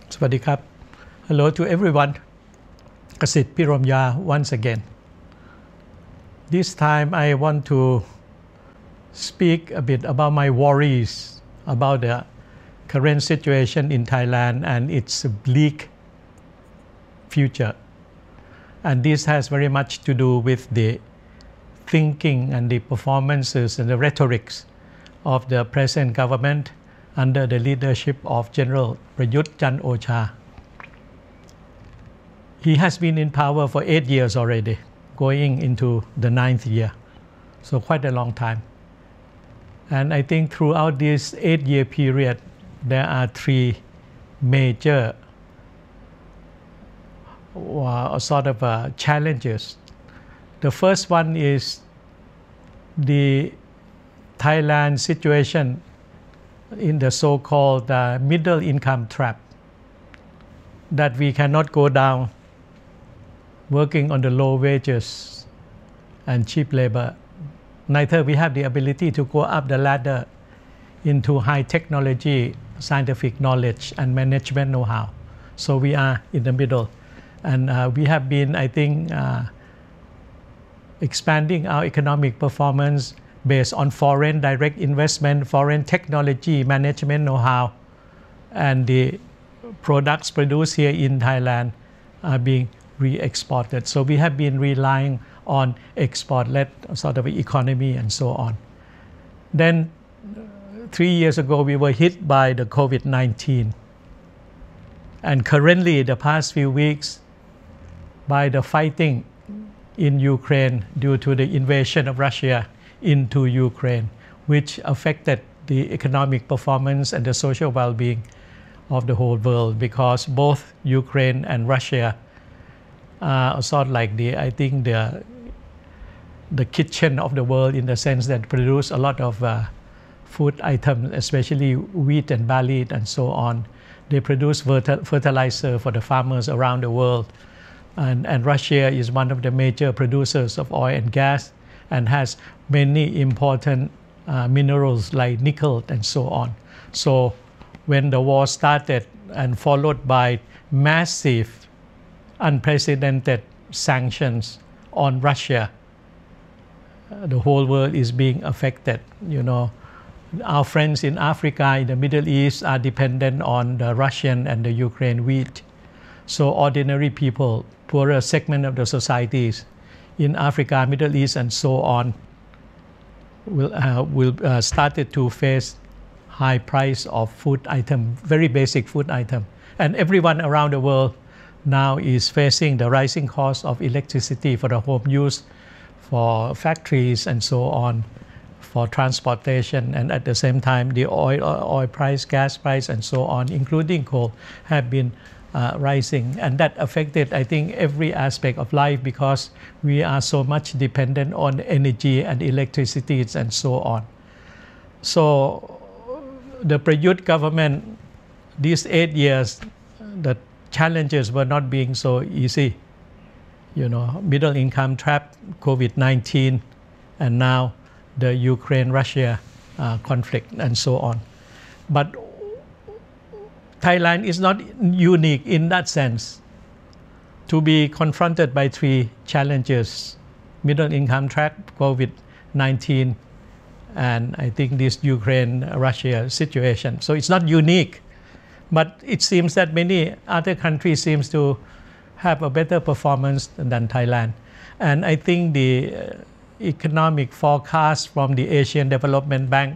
สวัสดีครับ Hello to everyone กสิทธิ์ พิรมยา once again. This time I want to speak a bit about my worries about the current situation in Thailand and its bleak future. And this has very much to do with the thinking and the performances and the rhetorics of the present government under the leadership of General Prayut Chan-o-cha. He has been in power for 8 years already, going into the 9th year, so quite a long time. And I think throughout this 8-year period, there are 3 major challenges. The first one is the Thailand situation in the so-called middle income trap, that we cannot go down working on the low wages and cheap labor. Neither we have the ability to go up the ladder into high technology, scientific knowledge and management know-how. So we are in the middle, and we have been, I think, expanding our economic performance based on foreign direct investment, foreign technology, management know-how, and the products produced here in Thailand are being re-exported. So we have been relying on export-led sort of economy and so on. Then 3 years ago we were hit by the COVID-19, and currently the past few weeks by the fighting in Ukraine due to the invasion of Russia into Ukraine, which affected the economic performance and the social well-being of the whole world, because both Ukraine and Russia are sort of like the kitchen of the world, in the sense that produce a lot of food items, especially wheat and barley and so on. They produce fertilizer for the farmers around the world, and Russia is one of the major producers of oil and gas and has many important minerals like nickel and so on. So when the war started and followed by massive unprecedented sanctions on Russia, the whole world is being affected. You know, our friends in Africa, in the Middle East, are dependent on the Russian and the Ukraine wheat. So ordinary people, poorer segment of the societies in Africa, Middle East and so on will started to face high price of food item, very basic food item. And everyone around the world now is facing the rising cost of electricity for the home use, for factories and so on, for transportation, and at the same time the oil price, gas price and so on, including coal, have been rising, and that affected, I think, every aspect of life, because we are so much dependent on energy and electricity and so on. So the Prayut government, these 8 years, the challenges were not being so easy. You know, middle income trap, COVID-19, and now the Ukraine-Russia conflict and so on. But Thailand is not unique in that sense to be confronted by 3 challenges: middle income trap, COVID-19, and I think this Ukraine-Russia situation. So it's not unique, but it seems that many other countries seems to have a better performance than Thailand. And I think the economic forecast from the Asian Development Bank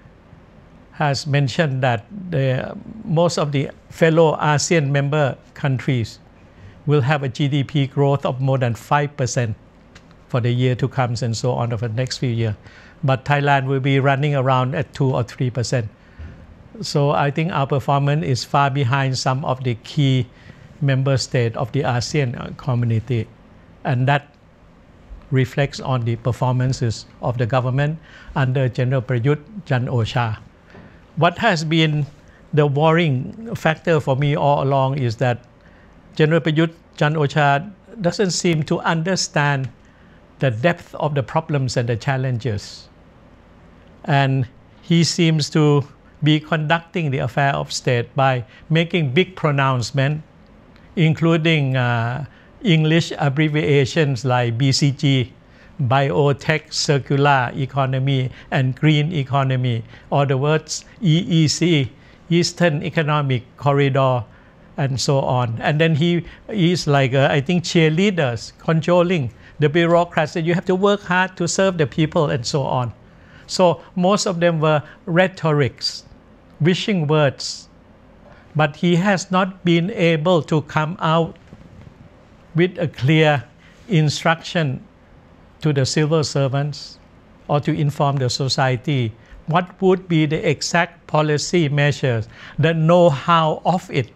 has mentioned that most of the fellow ASEAN member countries will have a GDP growth of more than 5% for the year to come and so on over the next few years. But Thailand will be running around at 2 or 3%. So I think our performance is far behind some of the key member states of the ASEAN community, and that reflects on the performances of the government under General Prayut Chan-o-cha. What has been the worrying factor for me all along is that General Prayut Chan-o-cha doesn't seem to understand the depth of the problems and the challenges, and he seems to be conducting the affair of state by making big pronouncements, including English abbreviations like BCG, biotech, circular economy, and green economy, or the words EEC, Eastern Economic Corridor, and so on. And then he is like, I think, cheerleaders, controlling the bureaucrats that you have to work hard to serve the people and so on. So most of them were rhetorics, wishing words. But he has not been able to come out with a clear instruction to the civil servants or to inform the society what would be the exact policy measures, the know-how of it.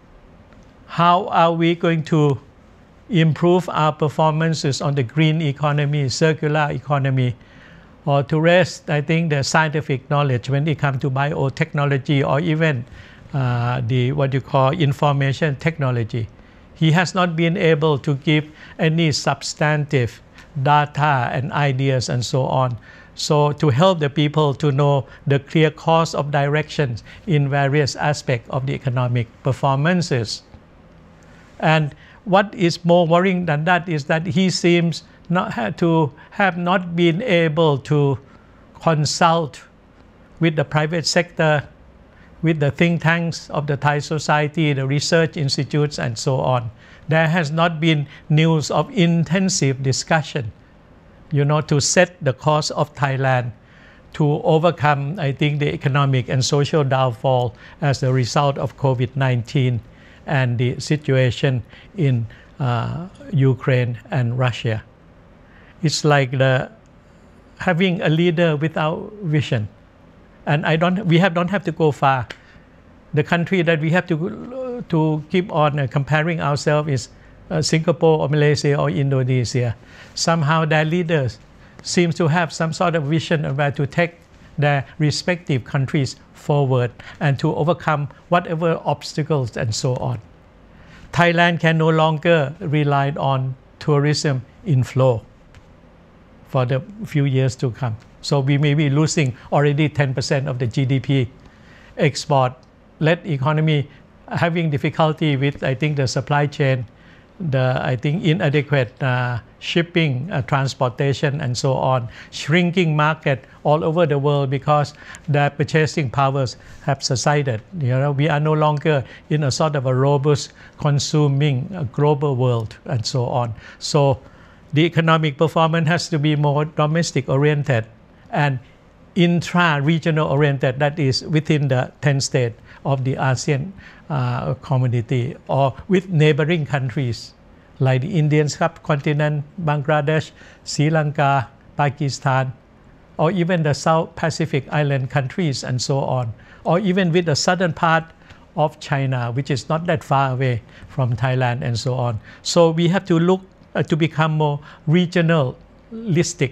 How are we going to improve our performances on the green economy, circular economy, or to raise, I think, the scientific knowledge when it comes to biotechnology or even the what you call information technology. He has not been able to give any substantive data and ideas and so on. So to help the people to know the clear course of directions in various aspects of the economic performances. And what is more worrying than that is that he seems to have not been able to consult with the private sector, with the think tanks of the Thai society, the research institutes, and so on. There has not been news of intensive discussion, to set the course of Thailand to overcome, I think, the economic and social downfall as a result of COVID-19 and the situation in Ukraine and Russia. It's like having a leader without vision. And we don't have to go far. The country that we have to keep on comparing ourselves is Singapore or Malaysia or Indonesia. Somehow their leaders seem to have some sort of vision of where to take their respective countries forward and to overcome whatever obstacles and so on. Thailand can no longer rely on tourism inflow for the few years to come. So we may be losing already 10% of the GDP. Export-led economy having difficulty with, I think, the supply chain, inadequate shipping, transportation, and so on. Shrinking market all over the world because their purchasing powers have subsided. We are no longer in a sort of a robust consuming global world, and so on. So the economic performance has to be more domestic oriented and intra-regional oriented, that is within the 10 states of the ASEAN community or with neighboring countries like the Indian subcontinent, Bangladesh, Sri Lanka, Pakistan, or even the South Pacific island countries and so on, or even with the southern part of China, which is not that far away from Thailand and so on. So we have to look to become more regionalistic,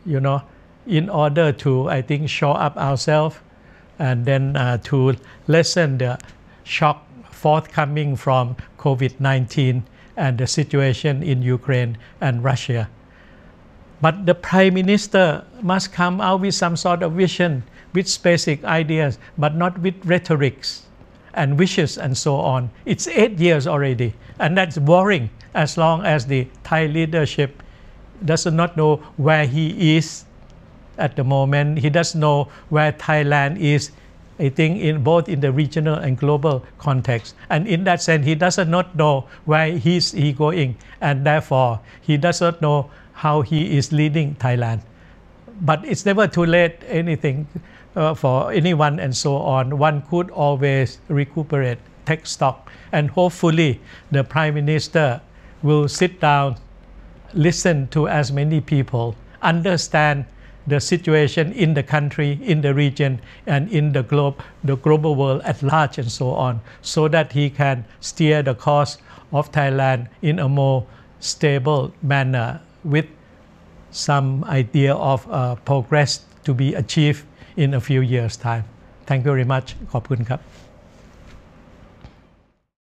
in order to, I think, shore up ourselves and then to lessen the shock forthcoming from COVID-19 and the situation in Ukraine and Russia. But the Prime Minister must come out with some sort of vision, with specific ideas, but not with rhetorics and wishes and so on. It's 8 years already, and that's boring as long as the Thai leadership does not know where he is at the moment. He doesn't know where Thailand is, I think, both in the regional and global context. And in that sense, he does not know where he is going, and therefore he does not know how he is leading Thailand. But it's never too late anything for anyone and so on. One could always recuperate, take stock, and hopefully the Prime Minister will sit down, listen to as many people, understand the situation in the country, in the region, and in the global world at large and so on, so that he can steer the course of Thailand in a more stable manner with some idea of progress to be achieved in a few years' time. Thank you very much. ขอบคุณครับ